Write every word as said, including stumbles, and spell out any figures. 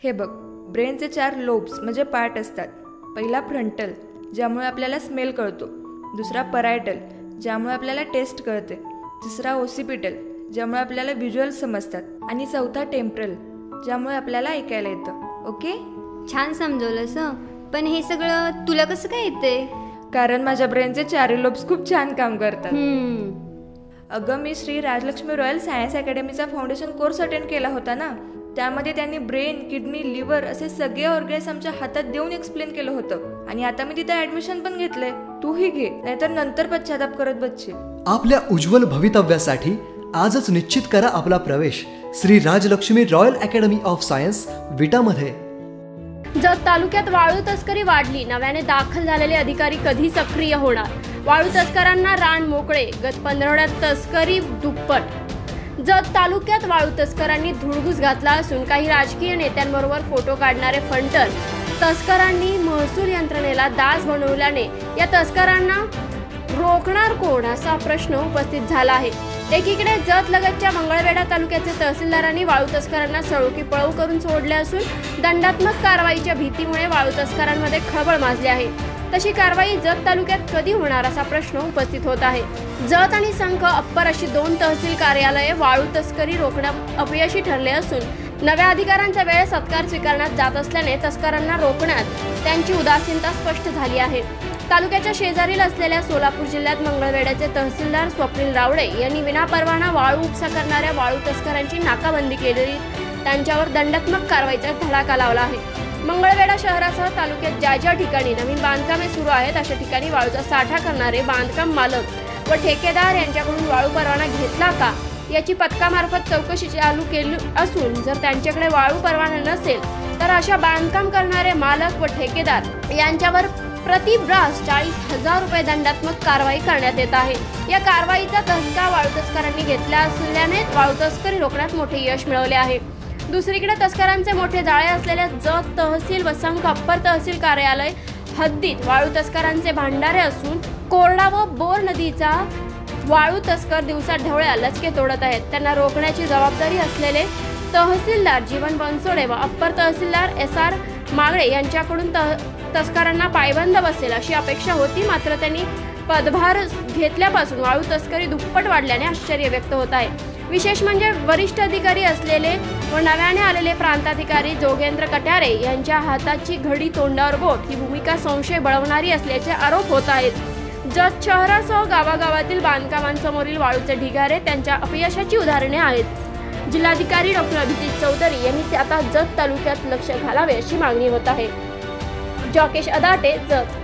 हे बघ, ब्रेनचे चार लोब्स म्हणजे पार्ट असतात. पहिला फ्रंटल, ज्यामुळे आपल्याला स्मेल कळतो. दुसरा परायटल, ज्यामुळे आपल्याला टेस्ट कळते. तिसरा ओसिपिटल, ज्यामुळे आपल्याला व्हिज्युअल समजतात. आणि चौथा टेम्परल, ज्यामुळे आपल्याला ऐकायला येतं. ओके, छान समजवलंस. पण हे सगळं तुला कसं काय येते? कारण माझ्या ब्रेनचे चारही लोब्स खूप छान काम करतात. हम्म. अगं, मी श्री राजलक्ष्मी रॉयल सायन्स अकॅडमीचा फाउंडेशन कोर्स अटेंड केला होता ना. त्यामध्ये त्यांनी ब्रेन, किडनी, लिव्हर असे सगळे ऑर्गन्स आमच्या हातात देऊन एक्सप्लेन केलं होतं. आणि आता मी तिथे ऍडमिशन पण घेतलंय. तूही घे, नाहीतर नंतर पश्चाताप करत बसशील. आपल्या उज्ज्वल भवितव्यासाठी आजच निश्चित करा आपला प्रवेश Shri Rajalakshmi royal academy of science विटामध्ये. जत तालुक्यात वाळू तस्करी वाढली. नव्याने दाखल झालेले अधिकारी कधी सक्रिय होणार? वाळू तस्करांना रान मोकळे. गत पंधरवड्यात तस्करी दुप्पट. जत तालुक्यात वाळू तस्करांनी धुळगूस घातला असून काही राजकीय नेत्यांबरोबर फोटो काढणारे फंटर तस्करांनी महसूल यंत्रणेला दास बनवल्याने या तस्करांना रोखणार कोण असा प्रश्न उपस्थित झाला आहे. एकीकडे जत लगतच्या मंगळवेढा तालुक्याचे तहसीलदारांनी वाळू तस्करांना सळोकी पळव करून सोडले असून दंडात्मक कारवाईच्या भीतीमुळे वाळू तस्करांमध्ये खळबळ माजली आहे. तशी कारवाई जत तालुक्यात कधी होणार असा प्रश्न उपस्थित होत आहे. जत आणि संख अप्पर अशी दोन तहसील कार्यालये वाळू तस्करी रोखण्यात अपयशी ठरले असून नव्या अधिकाऱ्यांचा वेळ सत्कार स्वीकारण्यात जात असल्याने तस्करांना रोखण्यात त्यांची उदासीनता स्पष्ट झाली आहे. तालुक्याच्या शेजारील असलेल्या सोलापूर जिल्ह्यात मंगळवेढ्याचे तहसीलदार स्वप्नील रावडे यांनी विनापरवाना वाळू उपसा करणाऱ्या वाळू तस्करांची नाकाबंदी केली. त्यांच्यावर दंडात्मक कारवाईचा धडाका लावला आहे. मंगळवेढा शहरासह तालुक्यात ज्या ज्या ठिकाणी नवीन बांधकामे सुरू आहेत अशा ठिकाणी वाळूचा साठा करणारे बांधकाम मालक व ठेकेदार यांच्याकडून वाळू परवाना घेतला का याची पथकामार्फत चौकशी चालू केली असून जर त्यांच्याकडे वाळू परवाना नसेल तर अशा बांधकाम करणारे मालक व ठेकेदार यांच्यावर प्रति ब्रास चाळीस हजार रुपये दंडात्मक कारवाई करण्यात येत आहे. या कारवाईचा धसका वाळू तस्करांनी घेतला असल्याने वाळू तस्करी रोखण्यात मोठे यश मिळवले आहे. दुसरीकडे तस्करांचे मोठे जाळे असलेल्या जत तहसील व संख अप्पर तहसील कार्यालय हद्दीत वाळू तस्करांचे भांडारे असून कोरडा व बोर नदीचा वाळू तस्कर दिवसा ढवळ्या लचके तोडत आहेत. त्यांना रोखण्याची जबाबदारी असलेले तहसीलदार जीवन बनसोडे व अप्पर तहसीलदार एस आर मागळे यांच्याकडून तस्करांना पायबंद बसेल अशी अपेक्षा होती. मात्र त्यांनी पदभार घेतल्यापासून वाळू तस्करी दुप्पट वाढल्याने आश्चर्य व्यक्त होत आहे. विशेष म्हणजे वरिष्ठ अधिकारी असलेले व नव्याने आलेले प्रांताधिकारी जोगेंद्र कट्यारे यांच्या हाताची घडी तोंडावर बोट ही भूमिका संशय बळवणारी असल्याचे आरोप होत आहेत. जत शहरासह गावागावातील बांधकामांसमोरील वाळूचे ढिगारे त्यांच्या अपयशाची उदाहरणे आहेत. जिल्हाधिकारी डॉक्टर अभिजित चौधरी यांनी आता जत तालुक्यात लक्ष घालावे अशी मागणी होत आहे. जॉकेश अदाटे, जत.